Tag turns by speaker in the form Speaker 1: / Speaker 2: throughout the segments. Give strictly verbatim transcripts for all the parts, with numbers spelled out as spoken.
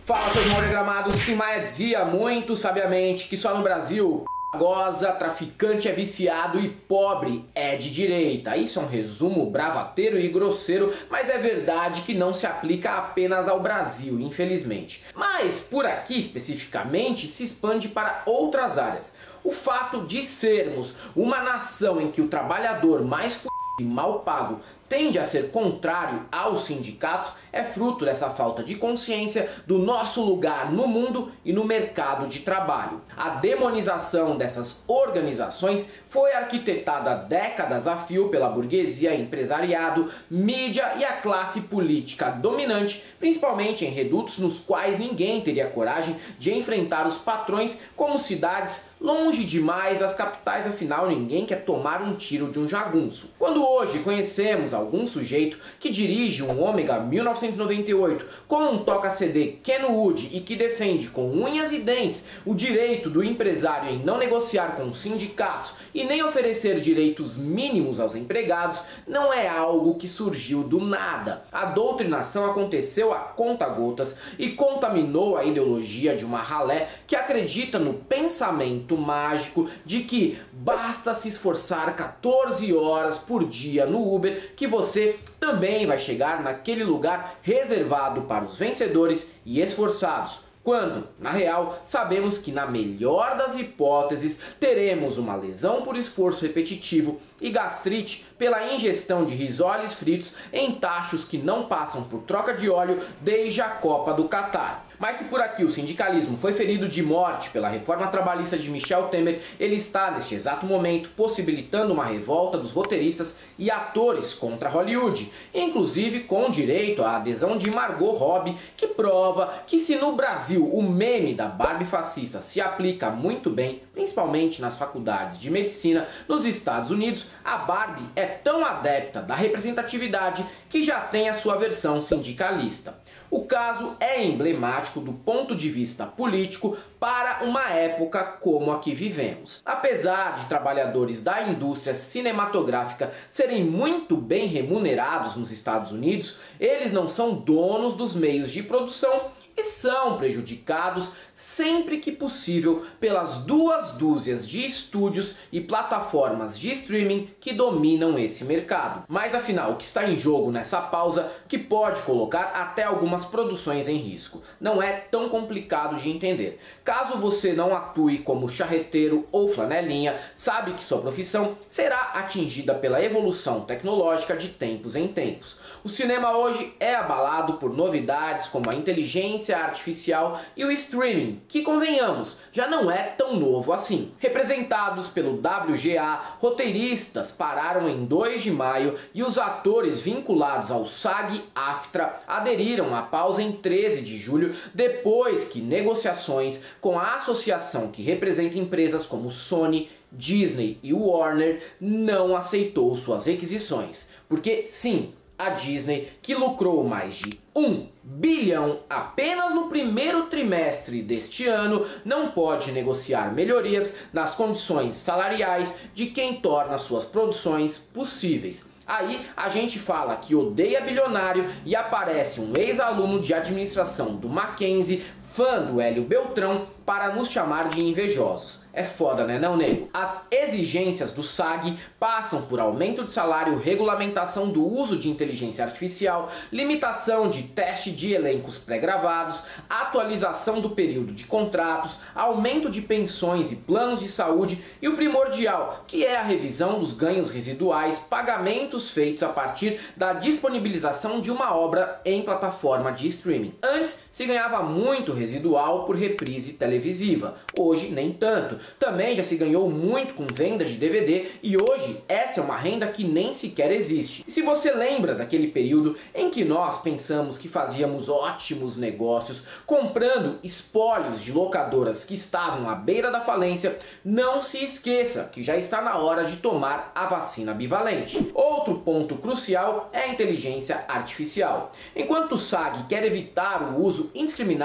Speaker 1: Fala, seus mal-diagramados. Tim Maia dizia muito sabiamente que só no Brasil goza, traficante é viciado e pobre é de direita. Isso é um resumo bravateiro e grosseiro, mas é verdade que não se aplica apenas ao Brasil, infelizmente. Mas por aqui especificamente se expande para outras áreas. O fato de sermos uma nação em que o trabalhador mais f*** e mal pago tende a ser contrário aos sindicatos é fruto dessa falta de consciência do nosso lugar no mundo e no mercado de trabalho. A demonização dessas organizações foi arquitetada há décadas a fio pela burguesia, empresariado, mídia e a classe política dominante, principalmente em redutos nos quais ninguém teria coragem de enfrentar os patrões, como cidades longe demais das capitais, afinal ninguém quer tomar um tiro de um jagunço. Quando hoje conhecemos algum sujeito que dirige um Ômega mil novecentos e noventa e oito com um toca-C D Kenwood e que defende com unhas e dentes o direito do empresário em não negociar com os sindicatos e nem oferecer direitos mínimos aos empregados, não é algo que surgiu do nada. A doutrinação aconteceu a conta-gotas e contaminou a ideologia de uma ralé que acredita no pensamento mágico de que basta se esforçar quatorze horas por dia no Uber que você também vai chegar naquele lugar reservado para os vencedores e esforçados. Quando, na real, sabemos que na melhor das hipóteses teremos uma lesão por esforço repetitivo e gastrite pela ingestão de risoles fritos em tachos que não passam por troca de óleo desde a Copa do Catar. Mas se por aqui o sindicalismo foi ferido de morte pela reforma trabalhista de Michel Temer, ele está neste exato momento possibilitando uma revolta dos roteiristas e atores contra Hollywood, inclusive com direito à adesão de Margot Robbie, que prova que se no Brasil o meme da Barbie fascista se aplica muito bem, principalmente nas faculdades de medicina, nos Estados Unidos a Barbie é tão adepta da representatividade que já tem a sua versão sindicalista. O caso é emblemático do ponto de vista político para uma época como a que vivemos. Apesar de trabalhadores da indústria cinematográfica serem muito bem remunerados nos Estados Unidos, eles não são donos dos meios de produção e são prejudicados sempre que possível pelas duas dúzias de estúdios e plataformas de streaming que dominam esse mercado. Mas afinal, o que está em jogo nessa pausa que pode colocar até algumas produções em risco? Não é tão complicado de entender. Caso você não atue como charreteiro ou flanelinha, sabe que sua profissão será atingida pela evolução tecnológica de tempos em tempos. O cinema hoje é abalado por novidades como a inteligência artificial e o streaming, que convenhamos, já não é tão novo assim. Representados pelo W G A, roteiristas pararam em dois de maio e os atores vinculados ao SAG-AFTRA aderiram à pausa em treze de julho, depois que negociações com a associação que representa empresas como Sony, Disney e Warner não aceitou suas requisições. Porque sim, a Disney, que lucrou mais de um bilhão apenas no primeiro trimestre deste ano, não pode negociar melhorias nas condições salariais de quem torna suas produções possíveis. Aí a gente fala que odeia bilionário e aparece um ex-aluno de administração do Mackenzie, fã do Hélio Beltrão, para nos chamar de invejosos. É foda, né não, nego? As exigências do SAG passam por aumento de salário, regulamentação do uso de inteligência artificial, limitação de teste de elencos pré-gravados, atualização do período de contratos, aumento de pensões e planos de saúde e o primordial, que é a revisão dos ganhos residuais, pagamentos feitos a partir da disponibilização de uma obra em plataforma de streaming. Antes se ganhava muito residual por reprise televisiva, hoje nem tanto. Também já se ganhou muito com venda de D V D e hoje essa é uma renda que nem sequer existe. E se você lembra daquele período em que nós pensamos que fazíamos ótimos negócios comprando espólios de locadoras que estavam à beira da falência, não se esqueça que já está na hora de tomar a vacina bivalente. Outro ponto crucial é a inteligência artificial. Enquanto o SAG quer evitar o uso indiscriminado de qualquer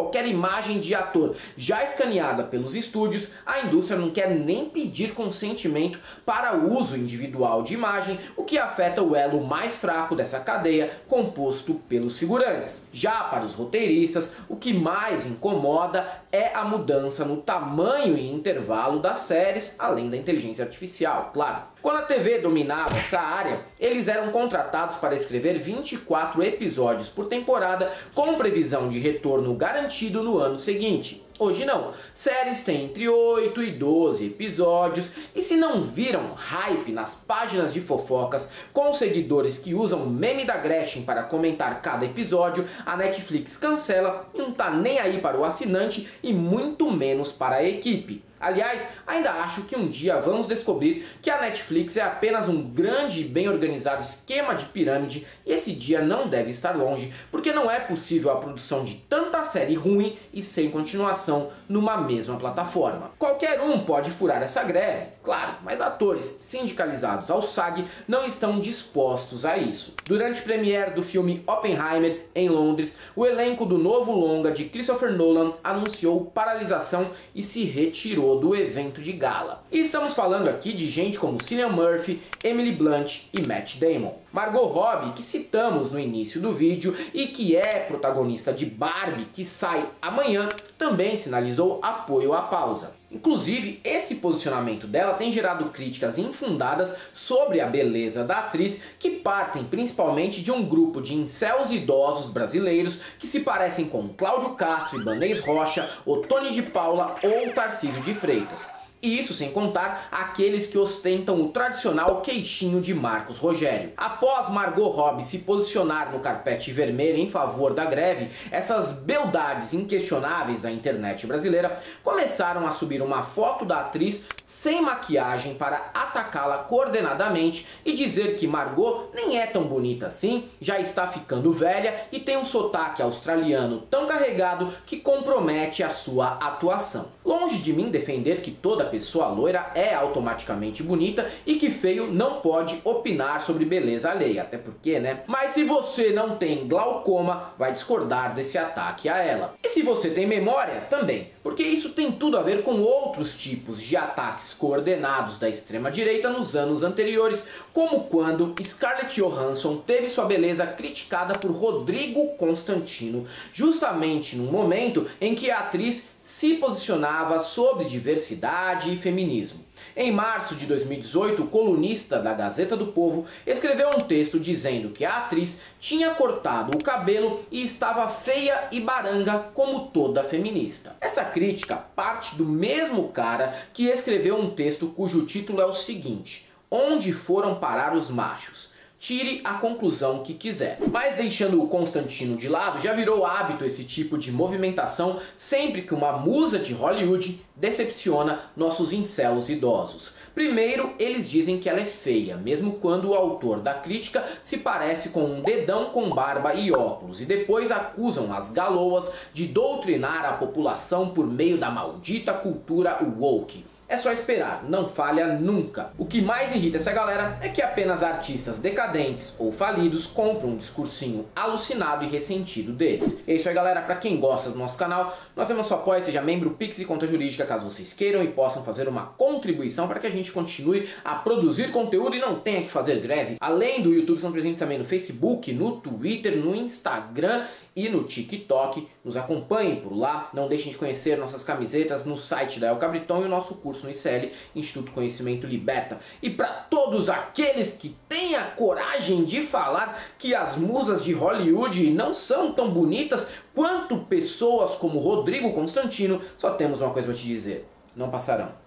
Speaker 1: qualquer imagem de ator já escaneada pelos estúdios, a indústria não quer nem pedir consentimento para o uso individual de imagem, o que afeta o elo mais fraco dessa cadeia, composto pelos figurantes. Já para os roteiristas, o que mais incomoda é a mudança no tamanho e intervalo das séries, além da inteligência artificial, claro. Quando a T V dominava essa área, eles eram contratados para escrever vinte e quatro episódios por temporada, com previsão de retorno garantido no ano seguinte. Hoje não, séries têm entre oito e doze episódios, e se não viram hype nas páginas de fofocas com seguidores que usam meme da Gretchen para comentar cada episódio, a Netflix cancela e não tá nem aí para o assinante e muito menos para a equipe. Aliás, ainda acho que um dia vamos descobrir que a Netflix é apenas um grande e bem organizado esquema de pirâmide, e esse dia não deve estar longe, porque não é possível a produção de tanta série ruim e sem continuação numa mesma plataforma. Qualquer um pode furar essa greve, claro, mas atores sindicalizados ao SAG não estão dispostos a isso. Durante a premiere do filme Oppenheimer em Londres, o elenco do novo longa de Christopher Nolan anunciou paralisação e se retirou do evento de gala. E estamos falando aqui de gente como Cillian Murphy, Emily Blunt e Matt Damon. Margot Robbie, que citamos no início do vídeo e que é protagonista de Barbie, que sai amanhã, também sinalizou apoio à pausa. Inclusive, esse posicionamento dela tem gerado críticas infundadas sobre a beleza da atriz, que partem principalmente de um grupo de incels idosos brasileiros que se parecem com Cláudio Castro, Ibanez Rocha, Ottoni de Paula ou Tarcísio de Freitas. E isso sem contar aqueles que ostentam o tradicional queixinho de Marcos Rogério. Após Margot Robbie se posicionar no carpete vermelho em favor da greve, essas beldades inquestionáveis da internet brasileira começaram a subir uma foto da atriz sem maquiagem para atacá-la coordenadamente e dizer que Margot nem é tão bonita assim, já está ficando velha e tem um sotaque australiano tão carregado que compromete a sua atuação. Longe de mim defender que toda pessoa loira é automaticamente bonita e que feio não pode opinar sobre beleza alheia, até porque, né? Mas se você não tem glaucoma, vai discordar desse ataque a ela. E se você tem memória, também, porque isso tem tudo a ver com outros tipos de ataques coordenados da extrema-direita nos anos anteriores, como quando Scarlett Johansson teve sua beleza criticada por Rodrigo Constantino, justamente num momento em que a atriz se posicionava sobre diversidade e feminismo. Em março de dois mil e dezoito, o colunista da Gazeta do Povo escreveu um texto dizendo que a atriz tinha cortado o cabelo e estava feia e baranga como toda feminista. Essa crítica parte do mesmo cara que escreveu um texto cujo título é o seguinte: Onde foram parar os machos? Tire a conclusão que quiser. Mas deixando o Constantino de lado, já virou hábito esse tipo de movimentação sempre que uma musa de Hollywood decepciona nossos incels idosos. Primeiro, eles dizem que ela é feia, mesmo quando o autor da crítica se parece com um dedão com barba e óculos, e depois acusam as galoas de doutrinar a população por meio da maldita cultura woke. É só esperar, não falha nunca. O que mais irrita essa galera é que apenas artistas decadentes ou falidos compram um discursinho alucinado e ressentido deles. É isso aí, galera. Pra quem gosta do nosso canal, nós temos nosso apoio, seja membro Pix e Conta Jurídica, caso vocês queiram e possam fazer uma contribuição para que a gente continue a produzir conteúdo e não tenha que fazer greve. Além do YouTube, são presentes também no Facebook, no Twitter, no Instagram e no TikTok. Nos acompanhem por lá, não deixem de conhecer nossas camisetas no site da El Cabriton e o nosso curso no I C L, Instituto Conhecimento Liberta. E para todos aqueles que têm a coragem de falar que as musas de Hollywood não são tão bonitas quanto pessoas como Rodrigo Constantino, só temos uma coisa para te dizer: não passarão.